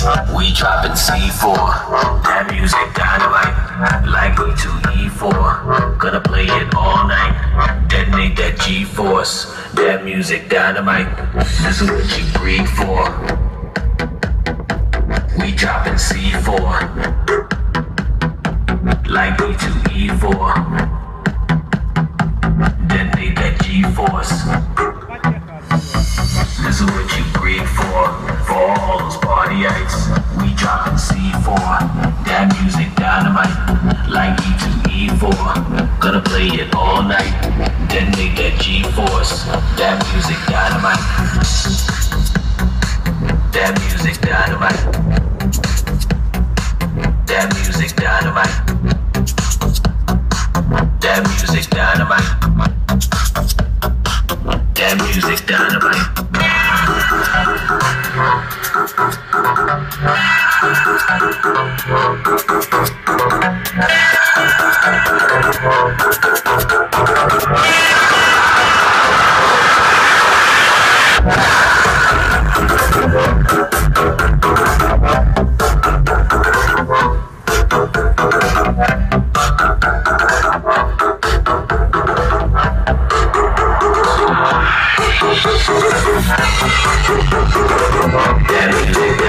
We dropping C4. That music dynamite. Like E2E4. Gonna play it all night. Detonate that G-force. That music dynamite. This is what you breathe for. We dropping C4. Like E2E4. Detonate that G-force. This is what you breathe for all those partyites. We dropping C4. That music dynamite. Like E2E4. Gonna play it all night. Detonate that G-force. That music dynamite. That music dynamite. That music dynamite. That music dynamite. That music dynamite. That music